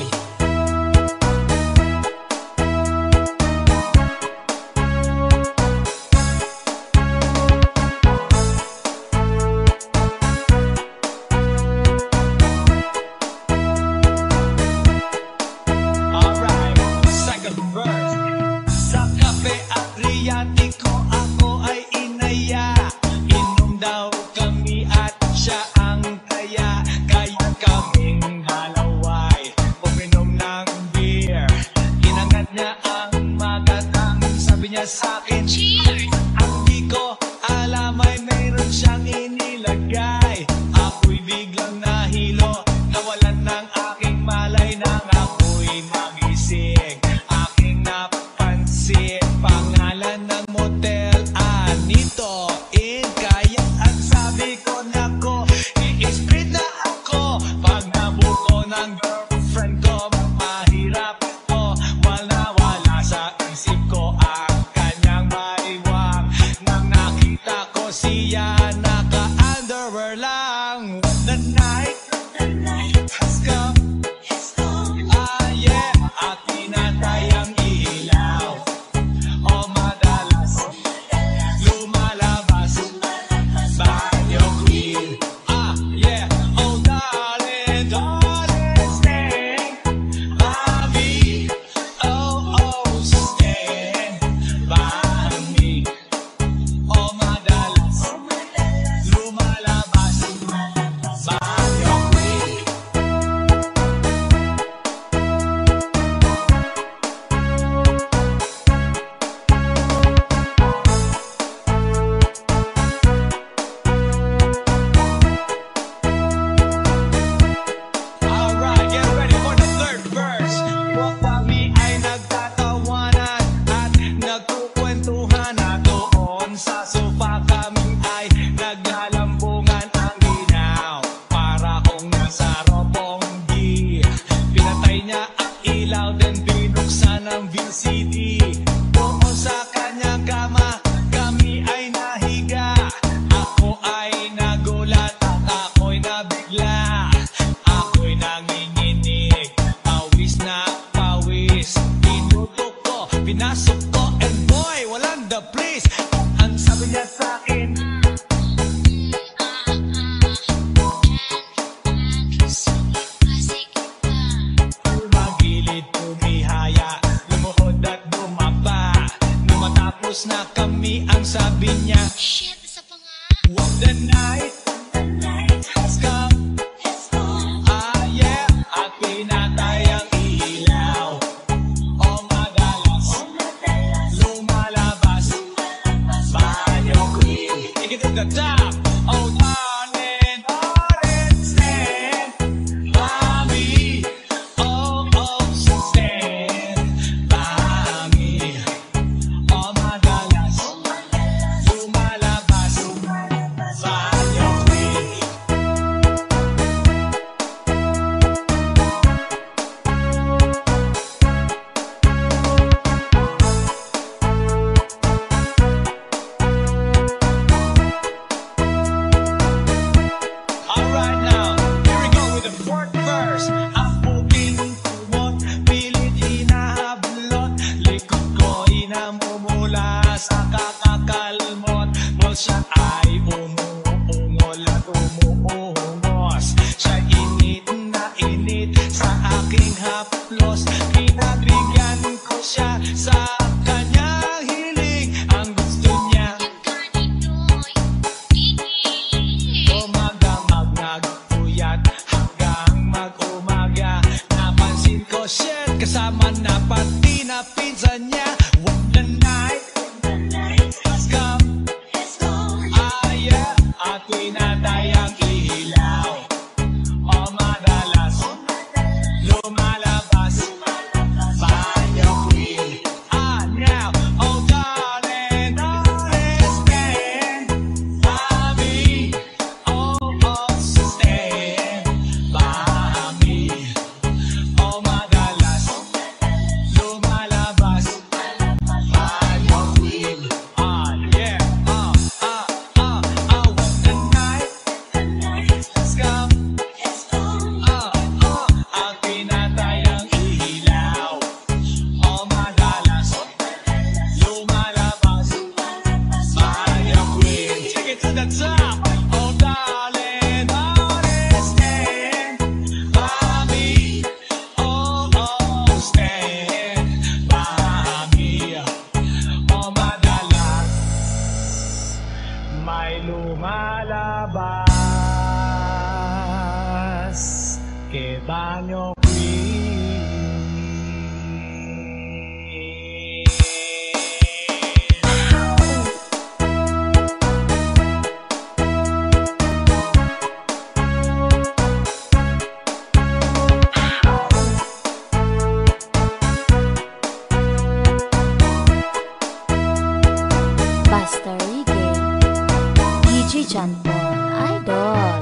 sabi niya sa'kin, ang di ko alam ay mayroon siyang inilagay. Ako'y biglang nahilo, nawalan ng aking malay nang ako'y magising. Aking napansin, pangalan ng motel, Anito Inn. Kaya ang sabi ko, nako, i-split na ako. Pag nabuko ng girlfriend ko, mahirap ito. Wala sa isip ko ang kanyang maiwang. Nang nakita ko siya, naka-underwear lang. The night has come. Ah yeah, at pinatay ang ilaw. O madalas lumalabas banyo queen. Ah yeah, oh darling, darling, stand by me. Oh oh, stand by me. O madalas lumalabas banyo queen. Alright, get ready for the third verse. Huwag kami ay nagtatawanan at nagkukwentuhan na doon sa sofa. Kami ay naglalambungan ang ginaw para kung nasa Roppongi. Pinatay niya ang ilaw then binuksan ang VCD. Doon sa kanyang kama kami ay nahiga. Ako ay nagulat at ako'y nabigla. Ako'y nanginginig, pawis na pawis. Tinutok ko, pinasok ko, and boy, walang the place. Ang sabi niya sa'kin, magilid, tumihaya, lumuhod at bumaba. Nung matapos na kami, ang sabi niya, Shit, isa pa nga. what the night has come. Ah yeah, at pinatay ang ilaw. O madalas lumalabas banyo queen. Take it to the top. Oh darling, darling, stand by me. Oh oh, stand by me. O madalas lumalabas banyo queen. Alright now, here we go with the fourth verse. Ang puking kumot, pilit hinahablot. Likod ko inamumula sa kakakalmot. Mo siya ay umuungol at umuungos. Siya init na init sa aking haplos. Pinagbigyan ko siya sa kanyang hiling. Ang gusto niya umagamag nagpuyat hanggang mag-umaga. Napansin ko shit, kasama na pati na pinsan niya. What the night has come. Ah yeah, at pinatay ang ilaw. O madalas lumalabas banyo queen. Ah now, oh darling, darling, stand by me. Oh oh, stand by me. O madalas lumalabas banyo queen. Ah yeah, what the night has come. Ang pinatay ang ilaw. O madalas lumalabas banyo queen. Take it to the top. Oh darling, darling, stand by me. Oh oh, stand by me. O madalas may lumalabas que banyo queen. John Paul Idol.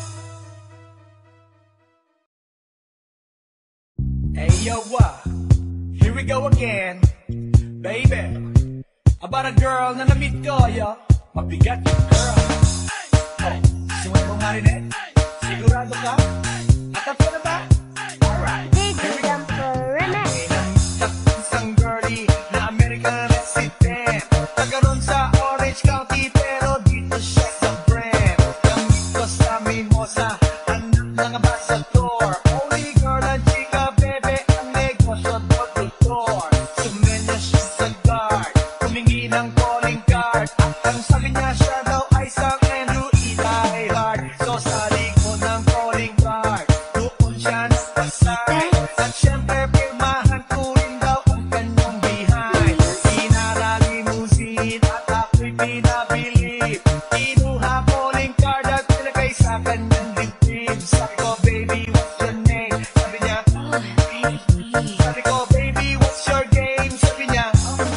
Hey yo, here we go again, baby. About a girl na na-meet ko, yo. Mabigat yung girl. Oh, sumunod mo nga rin eh. Sigurado ka? Atap ka na ba? Alright. DJ John Paul Remix. Isang girlie na American resident. Nagkaroon sa Orange County pero dito siya sa Brent. Gamit ko sa Mimosa, anak ng ambassador. Only girl ang chika, bebe, ang negosyo doktor. Sumenya siya sa guard, humingi ng calling card. Ang sabi niya siya daw ay San Andrew Eli Hard. So sa likod ng calling card, doon siya napasay. At syempre pirmahan ko rin daw ang kanyang behind. Pinara limousine at ako'y pinabilib. Kinuha calling card at nilagay sa kanyang dibdib. Sabi ko, baby, what's your name? Sabi niya, sabi ko, baby, what's your game? Sabi niya,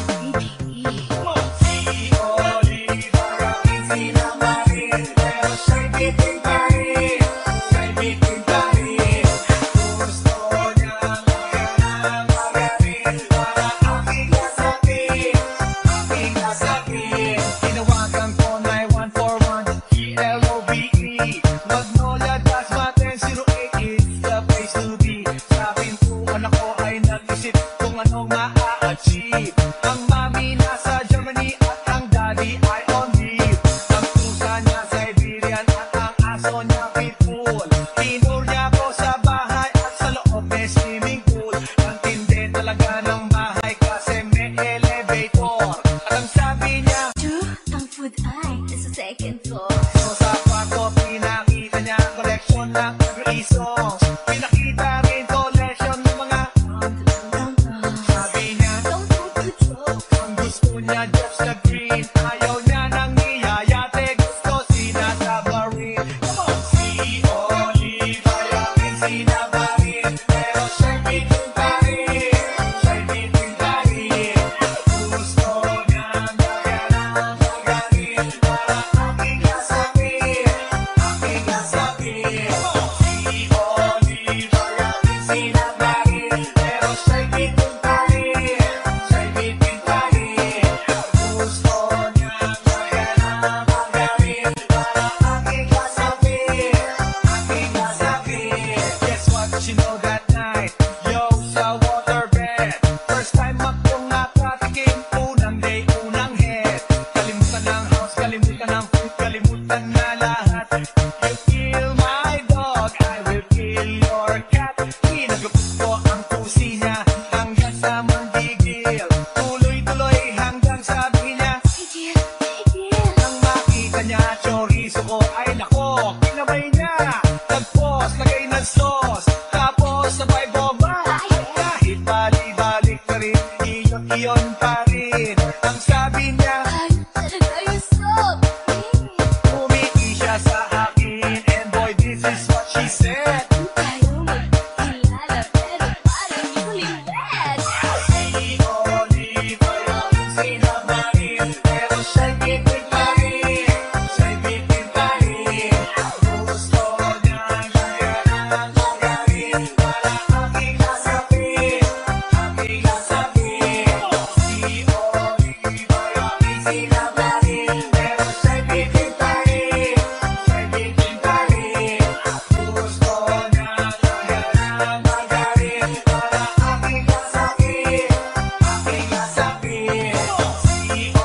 si Oliver, easy na marin. Pero siya'y bitin pa rin. Siya'y bitin pa rin. Gusto niyang magandang magaling. Para aking nasakit, aking nasakit. Tinawagan ko 9141 GLOVE. Magnolia Dasmaten 08 is the place to be. Sabihin ko, anak ko ay nag-isip kung anong ma-achieve. Ang mami nasa Germany at ang daddy ay on leave. Ang pusa niya Siberian at ang aso niya pitbull. Tinur niya ko sa bahay at sa loob may swimming pool. Ang tindi talaga ng bahay kasi may elevator. At ang sabi niya, Ang food ay nasa second floor. so sa kwarto pinakita niya ang collection ng every songs. Pinakita rin collection ng mga sabi niya, ang gusto niya just na green. Ayaw niya nang niyayate, gusto sinasabarin. Come on! Si Oliver, yakin sinabarin. Pero siya'y bitin pa rin. Siya'y bitin pa rin. Gusto niya magandang magaling. Para aking nasakit, aking nasakit. Si Oliver, yakin sinabarin. Pero siya'y bitin pa rin. Siya'y bitin pa rin. Gusto niya magandang magaling. Para aking nasakit, aking nasakit. Guess what she know that night? Yo, sa waterbed. First time akong nakatikim. Unang day, unang head. Kalimutan ng house, kalimutan ng food, kalimutan na lahat. You kill my dog, I will kill your cat. Pinagupit ko ang pusi niya hanggang sa manggigil. Tuloy-tuloy hanggang sabi niya, nang makita niya chorizo ko, ay nako, kinabay niya. Nag-post, lagay ng sauce, tapos sabay bomba. Kahit bali-balik ka rin, iyon pa rin. Ang sabi niya, umiki siya sa akin, and boy, this is what she said. Si Oliver, yakin sinabarin. Pero siya'y bitin pa rin. Siya'y bitin pa rin. Gusto niya magandang magaling. Para aking nasakit, aking nasakit. Si Oliver, yakin sinabarin. Pero siya'y bitin pa rin. Siya'y bitin pa rin. Gusto niya magandang magaling. Para aking nasakit, aking nasakit. Si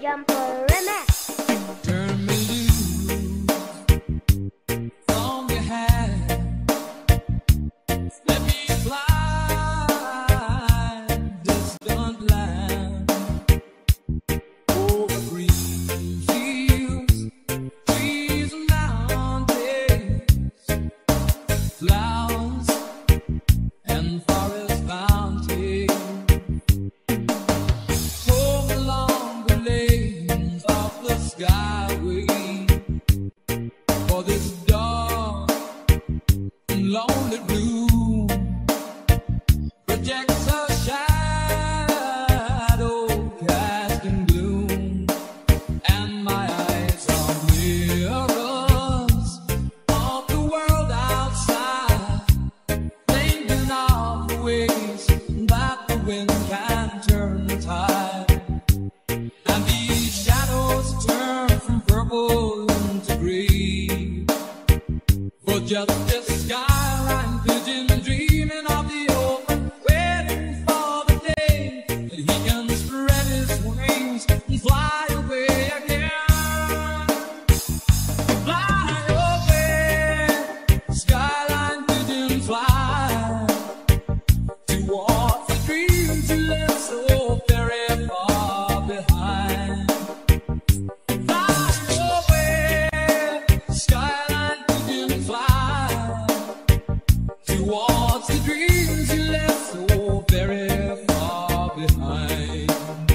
Jumper Remix. Turn me loose from your hand. Let me fly distant land over green fields, trees and mountains, flowers and forest fountains. Home along the lanes of the skyway, for this dark and lonely room projects a shadow casting gloom, and my eyes are mirrors of the world outside, thinking of the ways that the wind can turn the tide. And these shadows turn from purple into green, for just this skyline pigeon dreaming of the open, waiting for the day that he can spread his wings and fly away again. Fly away, skyline pigeon, fly towards the dreams you left so very far behind. Fly away, skyline pigeon, fly towards the dreams you left so very far behind.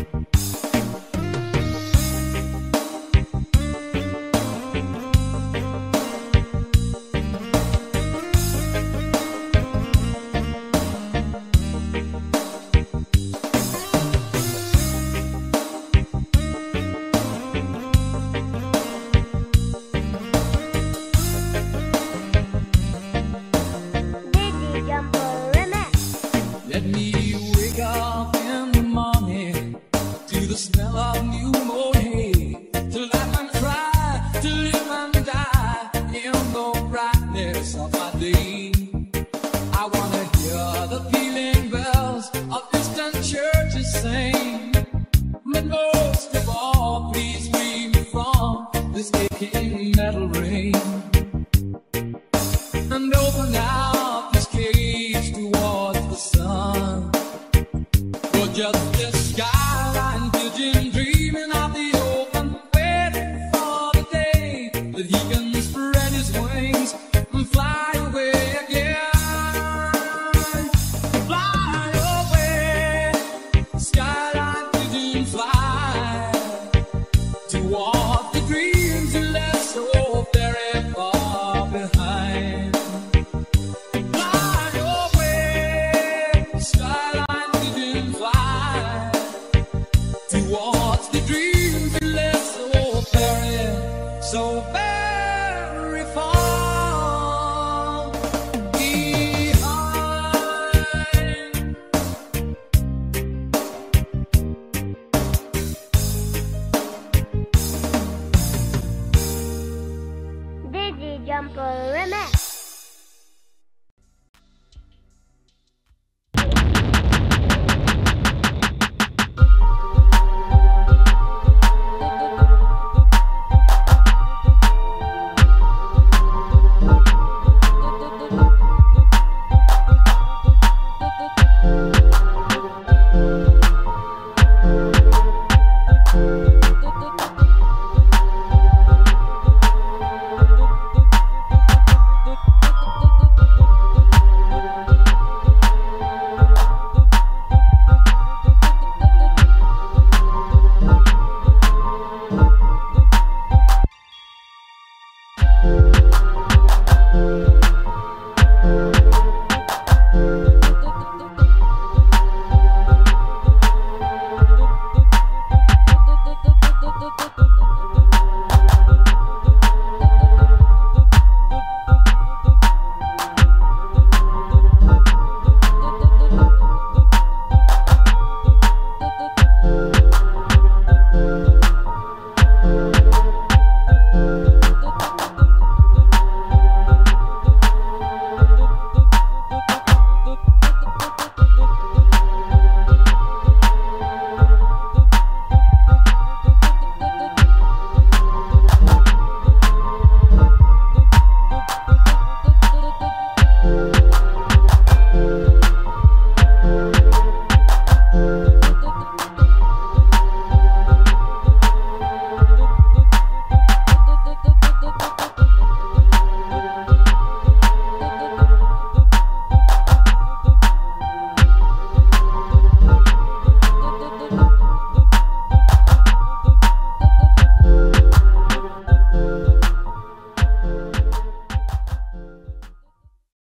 Dizzy Jumper Remix. Let me wake up in the morning to the smell of new mown hay, to laugh and cry, to live and die in the brightness of my day. I wanna hear the pealing bells of distant churches sing, but most of all, please free me from this aching metal rain, and open out this cage towards the sun, for just this skyline pigeon